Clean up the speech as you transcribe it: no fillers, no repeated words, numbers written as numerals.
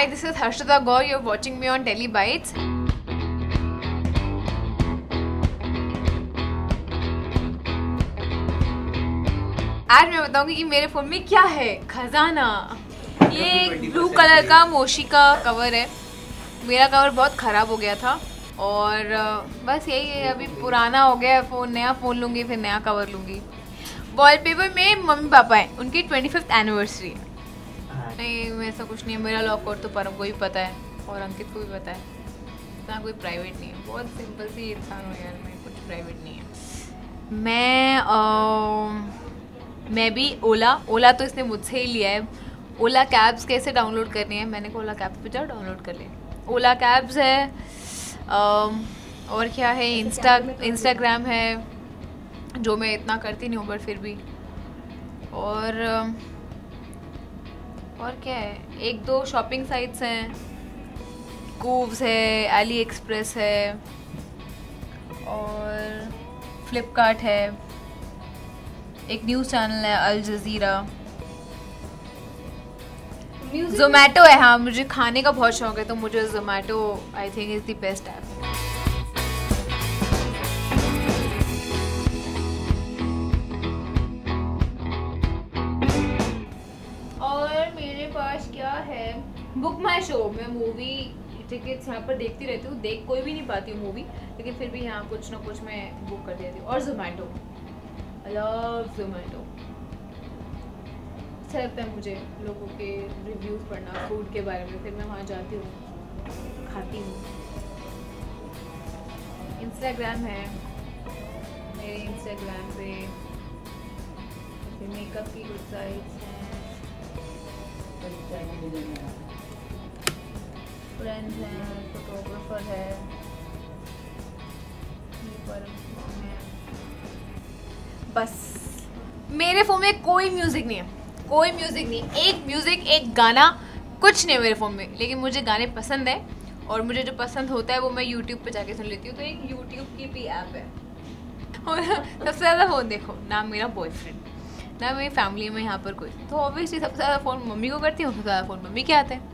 Hi, this is Harshita Gaur. You're watching me on Delhi Bites. आज मैं बताऊंगी कि मेरे फ़ोन में क्या है। खजाना। ये ब्लू कलर का मोशी का कवर है। मेरा कवर बहुत ख़राब हो गया था और बस यही है, अभी पुराना हो गया है फ़ोन, नया फ़ोन लूँगी फिर नया कवर लूँगी। वॉलपेपर में मम्मी पापा हैं, उनकी 25th एनिवर्सरी है। नहीं ऐसा कुछ नहीं है, मेरा लॉक कोड तो परम को भी पता है और अंकित को भी पता है। इतना कोई प्राइवेट नहीं है, बहुत सिंपल सी इंसान हो यार, मैं कुछ प्राइवेट नहीं है। मैं भी ओला तो इसने मुझसे ही लिया है। ओला कैब्स कैसे डाउनलोड करनी है, मैंने कहा ओला कैब्स पे जाओ डाउनलोड कर ले। ओला कैब्स है और क्या है, इंस्टाग्राम है जो मैं इतना करती नहीं हूँ बट फिर भी, और क्या है, एक दो शॉपिंग साइट्स हैं, कूव्स है, एली एक्सप्रेस है और फ्लिपकार्ट है, एक न्यूज़ चैनल है अल जज़ीरा, ज़ोमैटो है। हाँ मुझे खाने का बहुत शौक है तो मुझे Zomato I think is the best app. क्या है, बुक माई शो। मैं मूवी टिकट्स यहाँ पर देखती रहती हूँ, देख कोई भी नहीं पाती हूँ मूवी, लेकिन फिर भी यहाँ कुछ ना कुछ मैं बुक कर देती हूँ। और ज़ोमैटो, आई लव ज़ोमैटो। अच्छा लगता है मुझे लोगों के रिव्यूज़ पढ़ना फूड के बारे में, फिर मैं वहाँ जाती हूँ खाती हूँ। इंस्टाग्राम है मेरे, इंस्टाग्राम पे मेकअप की कुछ साइट्स हैं, फ्रेंड्स हैं, फोटोग्राफर है, बस। मेरे फ़ोन में कोई म्यूज़िक नहीं है, कोई म्यूज़िक नहीं, एक म्यूज़िक एक गाना कुछ नहीं है मेरे फ़ोन में, लेकिन मुझे गाने पसंद है और मुझे जो पसंद होता है वो मैं YouTube पे जाके सुन लेती हूँ। तो एक YouTube की भी ऐप है और सबसे ज़्यादा फ़ोन देखो ना मेरा बॉयफ्रेंड ना मेरी फैमिली में यहाँ पर कोई, तो ऑब्वियसली सबसे ज़्यादा फ़ोन मम्मी को करती हूँ, सबसे ज़्यादा फ़ोन मम्मी के आते हैं।